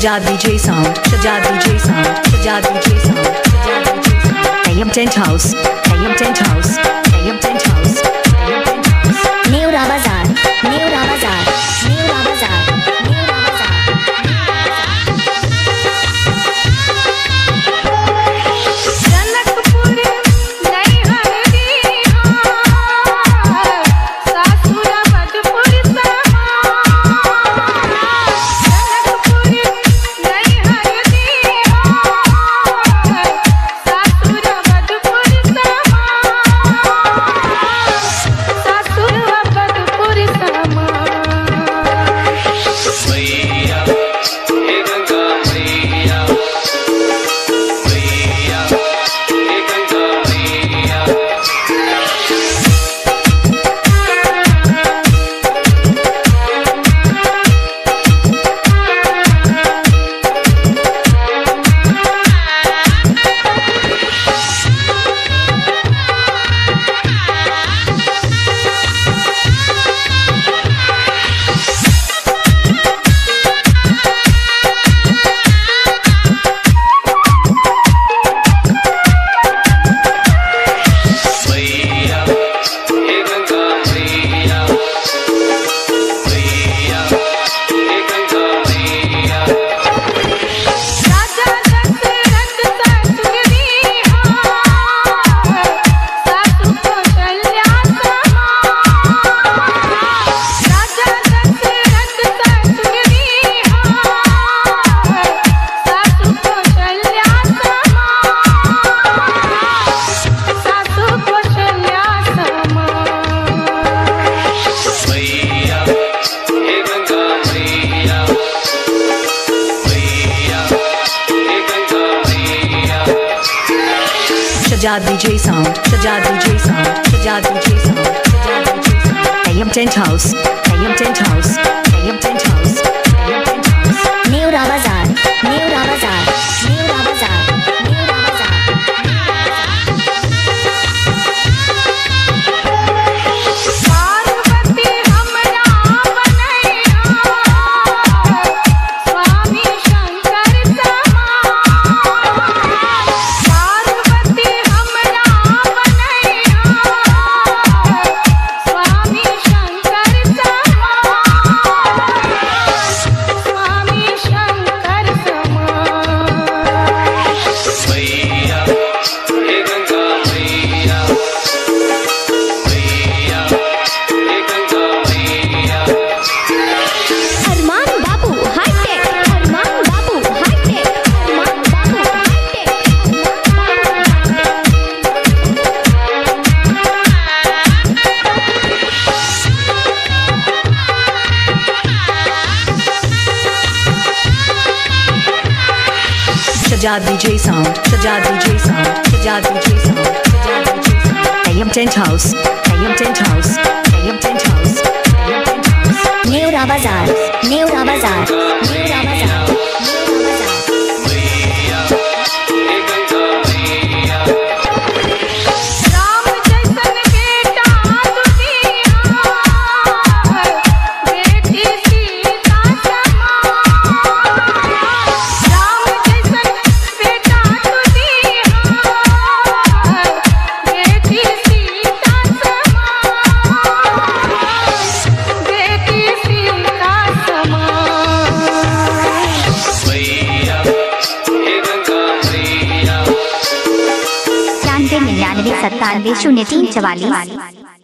Shajad DJ Sound, Shajad DJ Sound, Shajad DJ Sound, Shajad DJ Sound. AM Tent House, AM Tent House, AM Tent House, AM Tent House. New Ravazar, New Ravazar, New Ravazar, New Ravazar. Janakpur नहीं हरदी सासुर बदपुर जनकपुर नहीं हरदी सासुर बदपुर सासुर बदपुर मैया हे गंगा मैया, मैया हे गंगा मैया। मैया हे गंगा मैया, मैया हे गंगा मैया। राजा दशरथ ससुरी सासु कौशल्या राजा दशरथ ससुरी सासु कौशल्या सासु कौशल्या मैया हे गंगा मैया, मैया हे गंगा मैया। Shajad DJ Sound, Shajad DJ Sound, Shajad DJ Sound, Shajad DJ Sound. AM Tent House, AM Tent House, AM Tent House, AM Tent House. New Ravazar, New Ravazar, New Ravazar, New Ravazar. Parvati हमरा बनैया स्वामी शंकर पार्वती हमरा बनैया स्वामी शंकर स्वामी शंकर मैया हे गंगा मैया, मैया हे गंगा मैया। अरमान Babu hitech, Arman Babu hitech, Arman Babu hitech, Shajad DJ Sound, Shajad DJ Sound, Shajad DJ Sound, Shajad DJ Sound. AM Tent House, AM Tent House, AM Tent House, AM Tent House. New Ravazar, New Ravazar, New Ravazar, New Ravazar. मैया हे गंगा मैया। राम जैसन बेटा दुनिया बेटी सीता राम जैसन बेटा दुनिया बेटी सीता बेटी सीता मैया हे गंगा मैया। 93 99 97 03 44